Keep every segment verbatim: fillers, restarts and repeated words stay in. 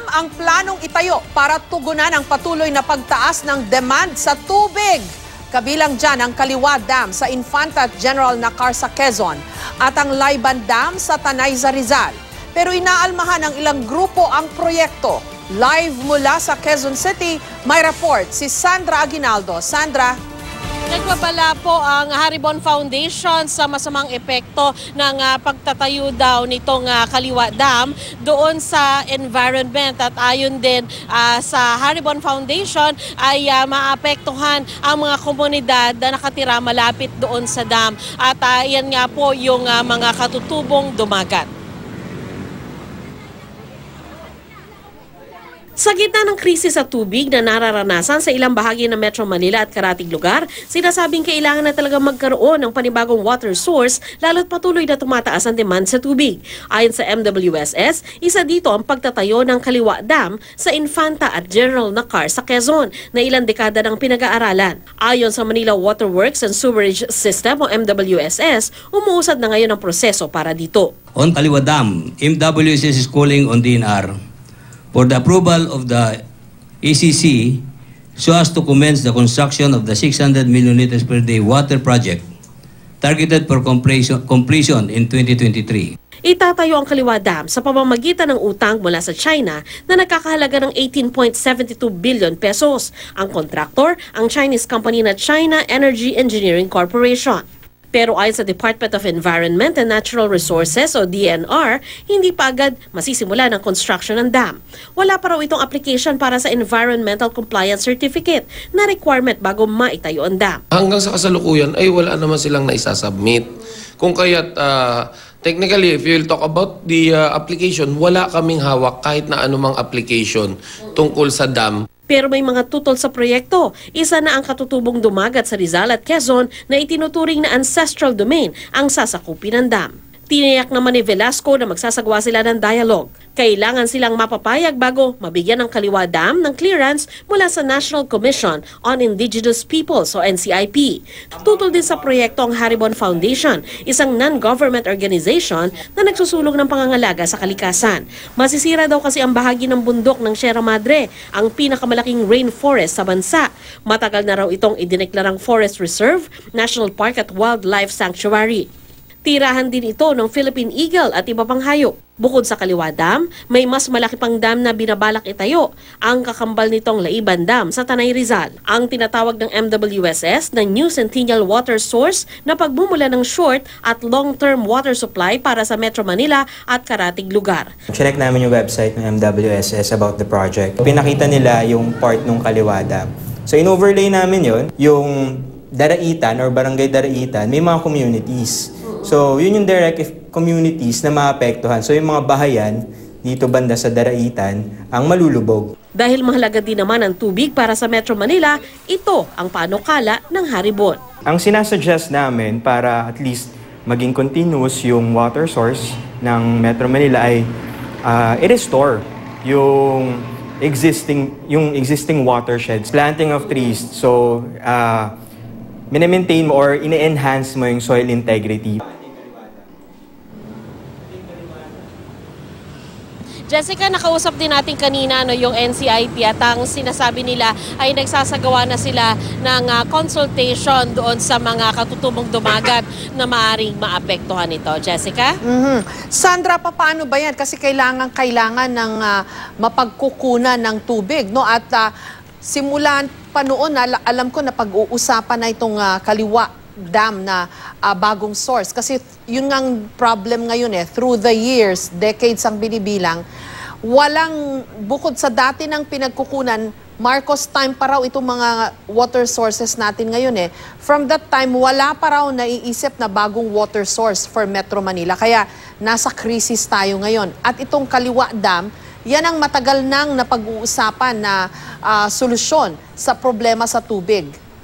ang planong itayo para tugunan ang patuloy na pagtaas ng demand sa tubig. Kabilang dyan ang Kaliwa Dam sa Infanta General Nakar sa Quezon at ang Layban Dam sa Tanay sa Rizal. Pero inaalmahan ng ilang grupo ang proyekto. Live mula sa Quezon City, may report si Sandra Aguinaldo. Sandra? Nagbabala po ang Haribon Foundation sa masamang epekto ng uh, pagtatayo daw nitong uh, Kaliwa Dam doon sa environment, at ayon din uh, sa Haribon Foundation ay uh, maapektuhan ang mga komunidad na nakatira malapit doon sa dam, at uh, yan nga po yung uh, mga katutubong dumagat. Sa gitna ng krisis sa tubig na nararanasan sa ilang bahagi ng Metro Manila at karatig lugar, sinasabing kailangan na talaga magkaroon ng panibagong water source lalo't patuloy na tumataas ang demand sa tubig. Ayon sa M W S S, isa dito ang pagtatayo ng Kaliwa Dam sa Infanta at General Nakar sa Quezon na ilang dekada ng pinag-aaralan. Ayon sa Manila Waterworks and Sewerage System o M W S S, umuusad na ngayon ang proseso para dito. On Kaliwa Dam, M W S S is calling on D N R for the approval of the A C C so as to commence the construction of the six hundred million liters per day water project targeted for completion, completion in twenty twenty-three. Itatayo ang Kaliwa Dam sa pamamagitan ng utang mula sa China na nagkakahalaga ng eighteen point seven two billion pesos. Ang kontraktor, ang Chinese company na China Energy Engineering Corporation. Pero ayon sa Department of Environment and Natural Resources o D N R, hindi pa agad masisimula ng construction ng dam. Wala pa raw itong application para sa Environmental Compliance Certificate na requirement bago maitayo ang dam. Hanggang sa kasalukuyan ay wala naman silang naisasubmit. Kung kaya't uh, technically, if you'll talk about the uh, application, wala kaming hawak kahit na anumang application tungkol sa dam. Pero may mga tutol sa proyekto. Isa na ang katutubong dumagat sa Rizal at Quezon na itinuturing na ancestral domain ang sasakupin ng dam. Tiniyak naman ni Velasco na magsasagawa sila ng dialogue. Kailangan silang mapapayag bago mabigyan ng Kaliwa Dam ng clearance mula sa National Commission on Indigenous Peoples o N C I P. Tutol din sa proyekto ang Haribon Foundation, isang non-government organization na nagsusulong ng pangangalaga sa kalikasan. Masisira daw kasi ang bahagi ng bundok ng Sierra Madre, ang pinakamalaking rainforest sa bansa. Matagal na raw itong idineklarang Forest Reserve, National Park at Wildlife Sanctuary. Tirahan din ito ng Philippine Eagle at iba pang hayop. Bukod sa Kaliwa Dam, may mas malaki pang dam na binabalak itayo, ang kakambal nitong Layban Dam sa Tanay Rizal. Ang tinatawag ng M W S S na New Centennial Water Source na pagmumula ng short at long-term water supply para sa Metro Manila at karatig lugar. Check namin yung website ng M W S S about the project. Pinakita nila yung part ng Kaliwa Dam. So in-overlay namin yon, yung Daraitan or Barangay Daraitan, may mga communities. So, yun yung direct communities na maapektuhan. So, yung mga bahayan dito banda sa Daraitan ang malulubog. Dahil mahalaga din naman ang tubig para sa Metro Manila, ito ang panukala ng Haribon. Ang sinasuggest namin para at least maging continuous yung water source ng Metro Manila ay uh, i-restore yung existing, yung existing watersheds. Planting of trees. So, uh, mini-maintain mo or ini-enhance mo yung soil integrity. Jessica, nakausap din natin kanina no, yung N C I P at ang sinasabi nila ay nagsasagawa na sila ng uh, consultation doon sa mga katutubong dumagat na maaaring maapektuhan ito. Jessica? Mm-hmm. Sandra, paano ba yan? Kasi kailangan, kailangan ng uh, mapagkukunan ng tubig, no? At uh, simulan pa noon, alam ko na pag-uusapan na itong uh, Kaliwa Dam na uh, bagong source. Kasi yun ang problem ngayon eh. Through the years, decades ang binibilang, walang, bukod sa dati ng pinagkukunan, Marcos time pa raw itong mga water sources natin ngayon eh. From that time, wala pa raw naiisip na bagong water source for Metro Manila. Kaya nasa crisis tayo ngayon. At itong Kaliwa Dam, yan ang matagal nang napag-uusapan na uh, solusyon sa problema sa tubig.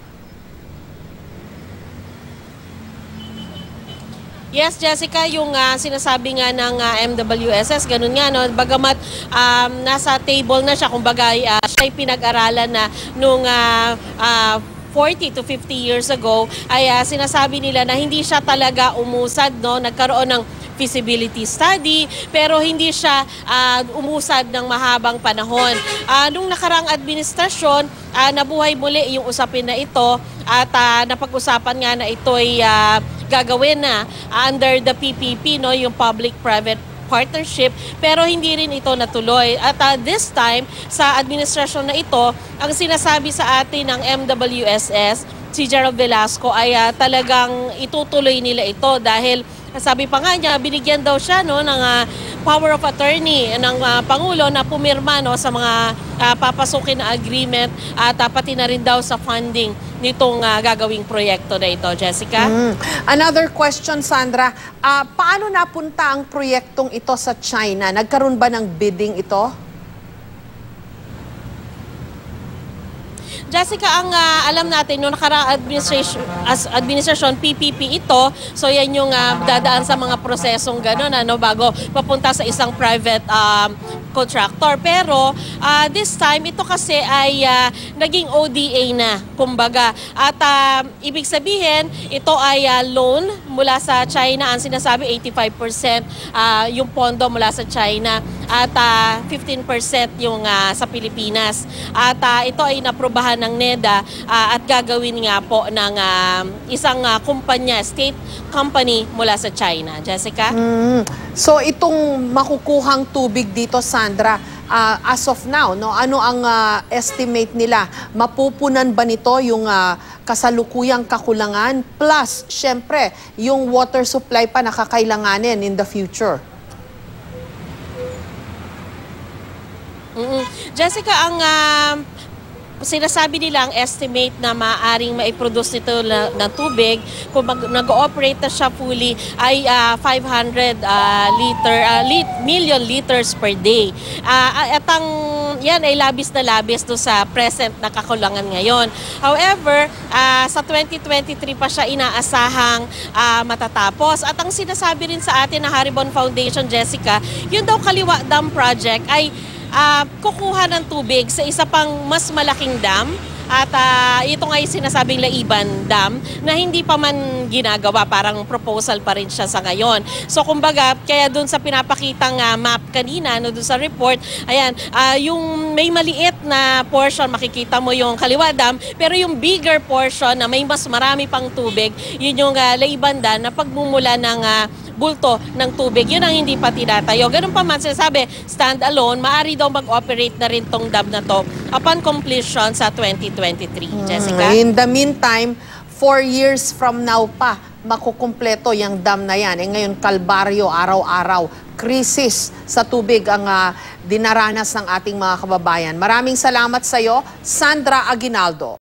Yes, Jessica, yung uh, sinasabi nga ng uh, M W S S, ganun nga, no? Bagamat um, nasa table na siya, kumbaga uh, siya ay pinag-aralan na nung uh, uh, forty to fifty years ago, ay uh, sinasabi nila na hindi siya talaga umusad, no? Nagkaroon ng feasibility study, pero hindi siya uh, umusad ng mahabang panahon. Uh, nung nakarang administrasyon, uh, nabuhay muli yung usapin na ito at uh, napag-usapan nga na ito'y uh, gagawin na uh, under the P P P, no, yung public-private partnership, pero hindi rin ito natuloy. At uh, this time, sa administrasyon na ito, ang sinasabi sa atin ng M W S S, si Gerald Velasco, ay uh, talagang itutuloy nila ito dahil sabi pa nga niya, binigyan daw siya no, ng uh, power of attorney ng uh, Pangulo na pumirma no, sa mga uh, papasukin na agreement at uh, pati na rin daw sa funding nitong uh, gagawing proyekto na ito. Jessica? Mm. Another question, Sandra. Uh, paano napunta ang proyektong ito sa China? Nagkaroon ba ng bidding ito? Jessica, ang uh, alam natin, noong nakaraang administration, as administration, P P P ito, so yan yung uh, dadaan sa mga prosesong gano'n, ano, bago papunta sa isang private um, contractor. Pero uh, this time, ito kasi ay uh, naging O D A na, kumbaga. At uh, ibig sabihin, ito ay uh, loan mula sa China. Ang sinasabi, eighty-five percent uh, yung pondo mula sa China at uh, fifteen percent yung uh, sa Pilipinas. At uh, ito ay naprobahan ng NEDA uh, at gagawin nga po ng uh, isang uh, kumpanya, state company mula sa China. Jessica? Mm. So itong makukuhang tubig dito, Sandra, uh, as of now, no, ano ang uh, estimate nila? Mapupunan ba nito yung uh, kasalukuyang kakulangan? Plus, syempre, yung water supply pa nakakailanganin in the future. Mm-mm. Jessica, ang uh, sinasabi nila, ang estimate na maaaring maiproduce nito na, na tubig kung nag-ooperate na siya fully ay uh, five hundred uh, liter, uh, lit, million liters per day. Uh, at ang yan ay labis na labis do sa present na kakulangan ngayon. However, uh, sa twenty twenty-three pa siya inaasahang uh, matatapos. At ang sinasabi rin sa atin na Haribon Foundation, Jessica, yun daw Kaliwa Dam Project ay Uh, kukuha ng tubig sa isa pang mas malaking dam at uh, ito nga yung sinasabing Laiban Dam na hindi pa man ginagawa, parang proposal pa rin siya sa ngayon. So kumbaga, kaya dun sa pinapakitang uh, map kanina, no, dun sa report, ayan, uh, yung may maliit na portion, makikita mo yung Kaliwa Dam, pero yung bigger portion na may mas marami pang tubig, yun yung uh, Laiban Dam na pagmumula ng uh, bulto ng tubig. Yun ang hindi pa tinatayo. Ganun pa man sinasabi, stand alone, maaari daw mag-operate na rin tong dam na to upon completion sa twenty twenty-three. Jessica? In the meantime, four years from now pa, makukumpleto yung dam na yan. Eh ngayon, kalbaryo, araw-araw, krisis sa tubig ang uh, dinaranas ng ating mga kababayan. Maraming salamat sa iyo, Sandra Aguinaldo.